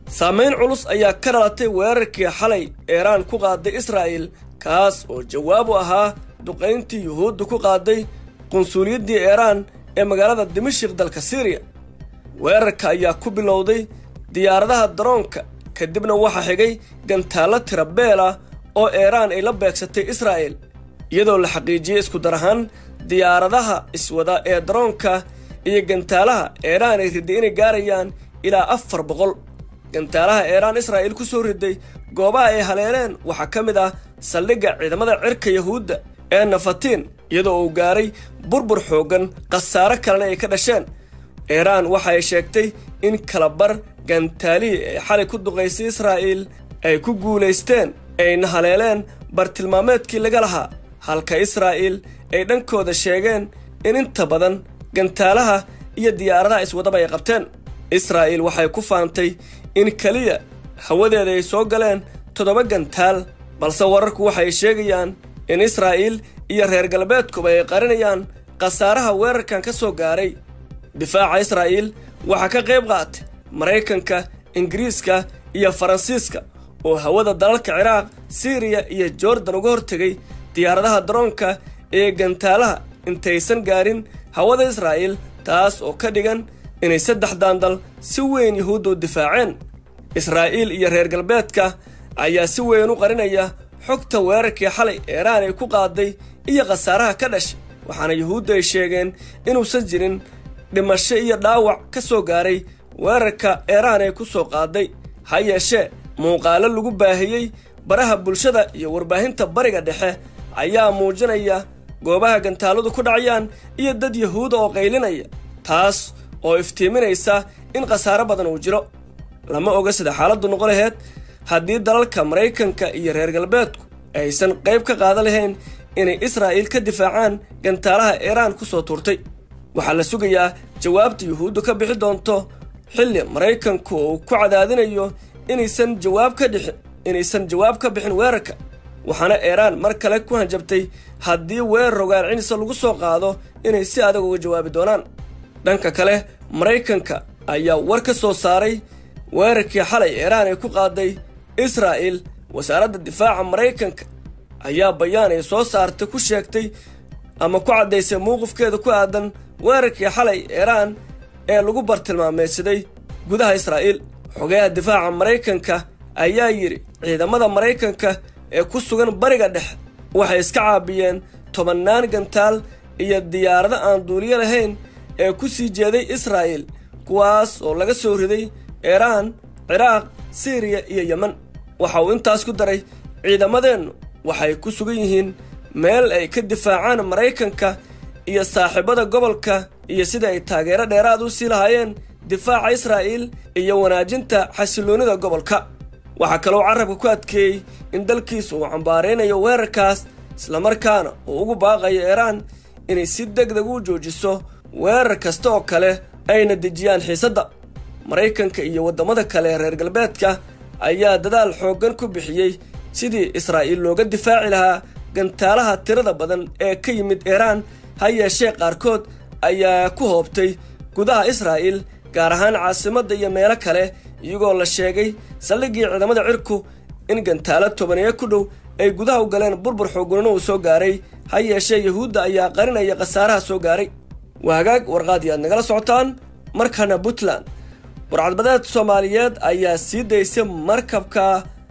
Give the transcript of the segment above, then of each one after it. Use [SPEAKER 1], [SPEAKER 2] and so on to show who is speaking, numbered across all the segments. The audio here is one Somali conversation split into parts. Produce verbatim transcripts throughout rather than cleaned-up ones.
[SPEAKER 1] سامين علوس أيا كرلتي ويركي حلي إيران كو قادي إسرائيل كاس oo jawaab u ahaa duqeyntii yuhuudda ku qaaday qunsuliyadii Iran ee magaalada Dimashq dalka Syria weerarka ayaa ku bilowday diyaaradaha droonka kadibna waxa xigay gantaalo tirabeela oo Iran ay la beegsatay Israel iyadoo la xaqiijiyay isku darahan diyaaradaha iswada ee droonka iyo gantaalaha Iran ay riday inay gaarayaan ilaa afar boqol gantaalaha Iran Israel ku soo riday goobaha ay haleeleen waxa kamid ah saldhigga ciidamada cirka Yahuudda ee Nafatiin iyadoo uu gaaray burbur xoogan qasaare kalena ay ka dhasheen Iran waxa ay sheegtay in kala bar gantaali ay xalay ku duqeysay Israel ay ku guuleysteen ay haleeleen bartilmaameedkii laga lahaa halka Israel ay dhankooda sheegeen in inta badan gantaalaha iyo diyaaradaha iswadaba ay qabteen Israel waxay ku faantay in kaliya hawadeeda ay soo galeen toddoba gantaal balse wararku waxay sheegayaan in Israel iyo reer galbeedku ay qarinayaan qasaaraha weerarkan ka soo gaaray difaaca Israel waxa ka qayb qaatay Mareykanka Ingiriiska iyo Faransiiska oo hawada dalalka Ciraaq Syria iyo Jordan uga hortagay diyaaradaha droonka ee gantaalaha intaysan gaarin hawada Israel taas oo ka dhigan inay saddex daandal si weyn Yahuuddu difaaceen Israel iyo reer galbeedka ayaa si weyn u qarinaya xogta weerarkii xalay Iran ay ku qaaday iyo qasaaraha ka dhashay waxaana Yahuuddu ay sheegeen inuusan jirin dhimasho iyo dhaawac ka soo gaaray weerarka Iran ay ku soo qaaday hayeeshee muuqaalo lagu baahiyay baraha bulshada iyo warbaahinta bariga dhexe ayaa muujinaya goobaha gantaaladu ku dhacayaan iyo dad Yahuud oo qaylinaya taas oo iftiiminaysa in qasaaro badan uu jiro lama oga sida xaaladdu noqon lahayd haddii dalalka Mareykanka iyo reer galbeedku aysan qayb ka qaadan lahayn inay Israel ka difaacaan gantaalaha Iran ku soo turtay waxa la sugayaa jawaabta Yahuuddu ka bixi doonto xilli Mareykanku uu ku cadaadinayo inaysan jawaab ka dhixin inaysan jawaab ka bixin weerarka waxaana Iran mar kale ku hanjabtay haddii weerar rogaal cinis lagu soo qaado inay si adag uga jawaabi doonaan dhanka kale Mareykanka ayaa war ka soo saaray weerarkii xalay Iran ay ku qaaday Israel wasaaradda difaaca Mareykanka ayaa bayaan ay soo saartay ku sheegtay ama ku cadeysay mowqifkeeda ku aadan weerarkii xalay Iran ee lagu bartilmaameedsaday gudaha Israel xogaha difaaca Mareykanka ayaa yiri ciidamada Mareykanka ee ku sugan bariga dhexe waxay iska caabiyeen tobanaan gantaal iyo diyaarado aan duuliye lahayn ee ku sii jeeday Israel kuwaas oo laga soo riday Iran Ciraaq Syria iyo Yemen waxa uu intaas ku daray ciidamadeen waxay ku sugan yihiin meel ay ka difaacaan Mareykanka iyo saaxiibada gobolka iyo sida ay taageero dheeraad u sii lahaayeen difaaca Israel iyo wanaajinta xasiloonida gobolka waxa kale oo carabka ku adkeeyay in dalkiisu uu cambaareynayo weerarkaas isla markaana uu ugu baaqayo Iran inay si degdeg u joojiso weerar kasta oo kale ayna dejiyaan xiisadda Mareykanka iyo wadamada kale reer galbeedka ayaa dadaal xoogan ku bixiyay sidii Israel looga difaaci lahaa gantaalaha tirada badan ee ka yimid Iran hayeeshee qaarkood ayaa ku hoobtay gudaha Israel gaar ahaan caasimadda iyo meelo kale iyagoo la sheegay saldhiggii ciidamada cirku in gantaalo tobaneeyo ku dhow ay gudaha u galeen burbur xoogan oo soo gaaray hayeeshee Yahuudda ayaa qarinaya qasaaraha soo gaaray waagaag warqaadiyad nagala socotaan markana Puntland warcadbadeed Soomaaliyeed ayaa sii daysay markabka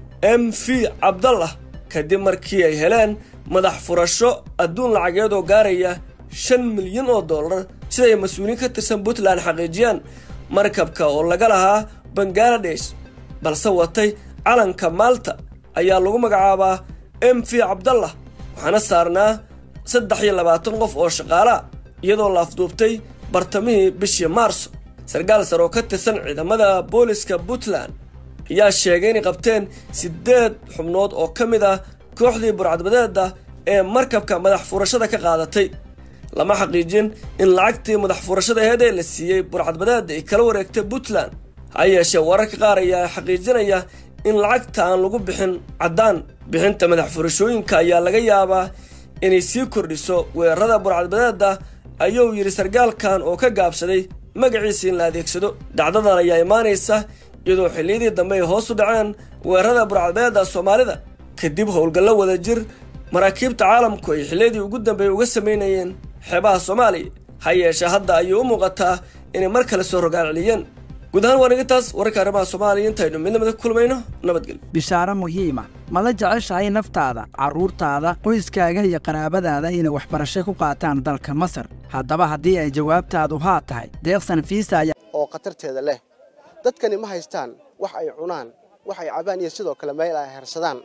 [SPEAKER 1] M V Cabdallah kadib markii ay heleen madax furasho adduun lacageed oo gaaraya shan milyan oo dollar sida ay mas'uuliyiin ka tirsan Puntland xaqiijiyaan markabka oo laga lahaa Bangladesh balse watay calanka Malta ayaa lagu magacaabaa M V Cabdallah waxaana saarnaa saddex iyo labaatan qof oo shaqaale iyadoo la afduubtay bartamihii bishii Maarso sargaal sare oo ka tirsan ciidamada booliska Puntland ayaa sheegay in qabteen sideed xubnood oo kamid ah kooxdii burcadbadeeda ee markabka madax furashada ka qaadatay lama xaqiijin in lacagtii madax furashada heeday la siiyay burcadbadeeda ay kala wareegtay Puntland hayeeshee wararka qaar ayaa xaqiijinaya in lacagta aan lagu bixin cadaan bixinta madax furashooyinka ayaa laga yaabaa inay sii kordhiso weerarada burcadbadeeda ayuu yiri sargaalkan oo ka gaabsaday magaciisa in la adeegsado dacdadan ayaa imaanaysa iyadoo xilliyadii dambe ay hoos u dhaceen weerarada burcadbeeda Soomaalida kadib howlgallo wadajir maraakiibta caalamku ay xilliyadii ugu dambeeyay uga sameynayeen xeebaha Soomaaliya ha yeeshee hadda ayay u muuqataa inay mar kale soo rogaal celiyeen guud ahaan wareegtaas wararka arrimaha Soomaaliya intaynu midnimada ku kulmayno nabadgelyo
[SPEAKER 2] bishaaro muhiima ma la jeceshahay naftaada caruurtaada qoyskaaga iyo qaraabadaada inay waxbarasho ku qaataan dalka Masar haddaba haddii ay jawaabtaadu haa tahay deeqsan fiisa
[SPEAKER 3] oo qatarteeda leh dadkani ma haystaan wax ay cunaan wax ay cabaan iyo sidoo kale meel ay harsadaan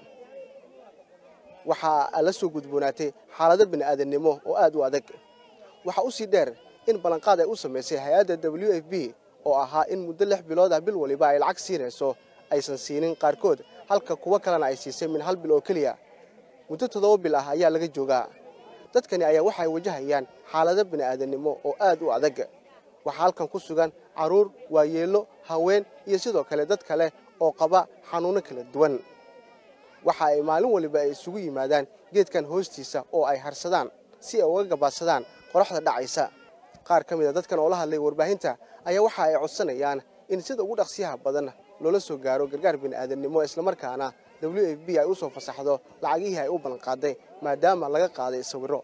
[SPEAKER 3] waxa la soo gudboonaatay xaalado bini'aadanimo oo aad u adag waxa u sii dheer in balanqaad ay u sameysay hay'adda W F P oo ahaa in muddo lix bilood ah bil waliba ay lacag siinayso aysan siinin qaarkood halka kuwa kalena ay siisay min hal bil oo kaliya muddo toddoba bil ah ayaa laga joogaa dadkani ayaa waxay wajahayaan xaalado bini'aadanimo oo aad u adag waxa halkan ku sugan caruur waayeelo haween iyo sidoo kale dad kale oo qaba xanuuno kala duwan waxa ay maalin waliba ay isugu yimaadaan geedkan hoostiisa oo ay harsadaan si ay uga gabaadsadaan qorraxda dhacaysa qaar ka mid ah dadkan oo la hadlay warbaahinta ayaa waxa ay codsanayaan in sida ugu dhaqsiyaha badan loola soo gaaro gargaar bini'aadanimo isla markaana W F P ay u soo fasaxdo lacagihii ay u balan qaaday maadaama laga qaaday sawiro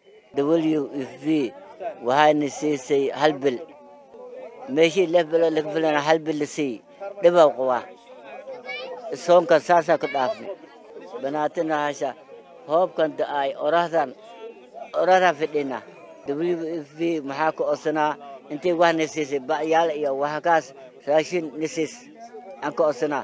[SPEAKER 4] W F P waxayna siisay hal bil meeshii lix bilood laga filana hal bil sii dhibaw qaba soonka saasa ka dhaafay banaatina hasha hoobkan ay orahdan orahda fidina W F P maxaa ku osnaa intii wax nasiisay baayaal iyo waxaas raashin nasiis aan ka osnaa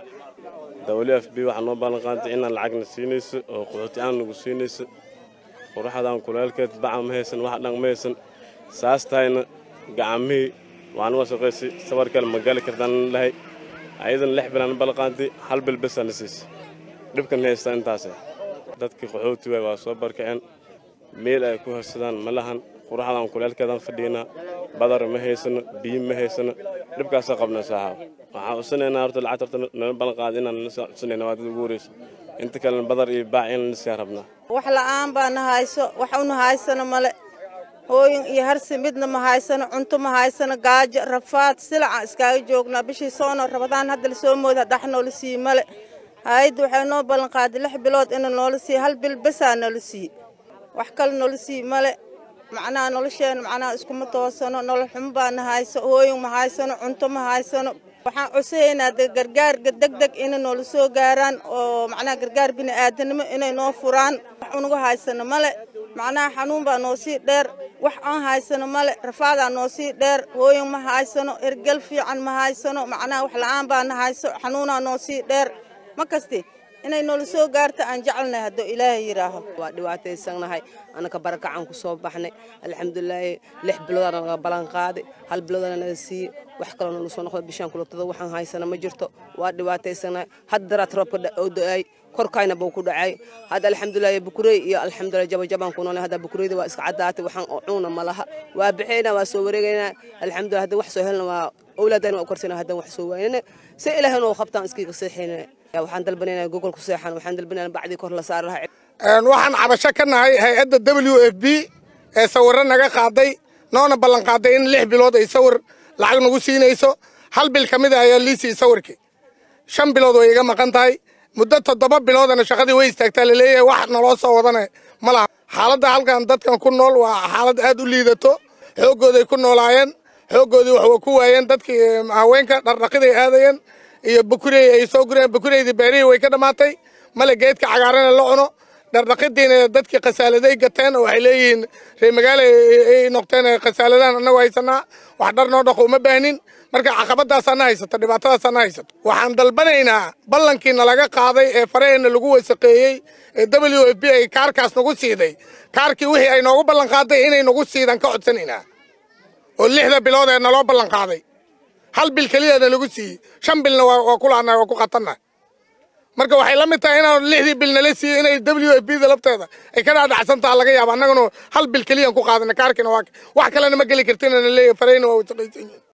[SPEAKER 5] W F P waxa noo balan qaatay in lacag nasiinayso oo qoxooti aan lagu siinayso qorraxdan kulaalkeed bacam ma haysan wax dhan ma haysan saastayna gacamii waan wasaqaysi sawir kale ma gali kartaan lahay aydan lix bilan balan qaatay hal bil bas nasiis dhibkan haysta intaas dadkii qoxooti waa soo barkeen meel ay ku harsadaan ma lahan qorraxdan kulaalkeedan fadhiina badar ma haysan biyo ma haysan dhibkaas qabna saaxab waxa usnayna horta lacagta nala balan qaad inaan usnayna waa dad ugu wareys inta kale badar iyo baac in la sii rabna
[SPEAKER 6] wax la'aan baan hayso wax uu haysana male hooyin iyo harsi midna ma haysano cunto ma haysano gaajo rafaad silaca iskaaga joogna bishii soono rabadaan hadda la soo mooda dhaxno la sii male hay'ad waxay noo balan qaaday lix bilood in noola sii hal bil bas aan noola sii wax kale noola sii male macnaa nolosheen macnaa isku ma toosano nolol xum baan hayso hooyin ma haysano cunto ma haysano waxaan cuseenaa gargaar degdeg in noola soo gaaraan oo macnaa gargaar bini'aadanimo inay noo furaan wax unugu haysano male macnaa xanuun baa noo sii dheer wax aan haysano male rafaadaa noo sii dheer hooyin ma haysano ergal fiican ma haysano macnaa wax la'aan baan hayso xanuunaa noo sii dheer ma kasti inay noola soo gaarto aan jecelnahay hadduu ilaahay yiraaho
[SPEAKER 7] waa dhibaataysanahay anaka barakacan ku soo baxnay alxamdulillaah lix bilood aan naga balan qaaday hal bilood aan naga siiyay wax kale oo soo noqdo bishaan kulubtada waxaan haysana ma jirto waa dhibaataysanahay haddara roobka oo da'ay korkayna buu ku dhacay hada alxamdulillaah bukuray iyo alxamdulillaah jaba jabaan ku noolay hada bukurayda waa iska cadaatay waxaan cuuna malaha waa bixina waa soo wareegayna alxamdulillaah hada wax soo helna waa awlaadana waa korsana hada wax soo waayna si ilaahay noo qabtaan iskiga seexina waxaan dalbanaynaa Google ku seexan waxaan dalbanaynaa bacdi kor la saar lahaa
[SPEAKER 8] een waxaan cabasho ka nahay hay'adda W F P ee sawir naga qaaday noona balan qaaday in lix bilood ay sawir lacag nagu siinayso hal bil kamid ah ayaa liisi sawirkii shan bilood way iga maqan tahay muddo toddoba biloodana shaqadii way istaagtaa leeyahay wax naloo soo wadanay malaha xaaladda halkan dadkan ku nool waa xaalad aad u liidato xoogooday ku noolaayeen xoogoodii wax ku waayeen dadkii haweenka dhardhaqiday aadayeen iyo bukurey ay soo gureen bukureydi beeri way ka dhamaatay mala geedka cagaaran la cuno dhardhaqidiina dadkii qasaaladay gateen oo waxay leeyihiin reer magaalo ay noqteen qasaaladan anagu haysanaa wax dhar noo dhaqo uma baahnin marka caqabadaas aan haysato dhibaatadaas aan haysato waxaan dalbanaynaa ballankiina laga qaaday ee fareena lagu wasaqeeyay ee W F P ay kaarkaas nagu siiday kaarkii wixii ay noogu ballan qaaday inay nagu siidan ka codsanaynaa oo lixda bilood ee naloo ballan qaaday hal bil kaliya lagu siiyay shan bilna waa ku laana waa ku qatanna marka waxay la mid tahay inaan lixdii bil nala siiyay inay W F P da lafteeda ay ka dhaadhacsantaa laga yaabo annaguna hal bil kaliya ku qaadana kaarkina waa wax kalena ma gali kartin in leeyahay fareyna waa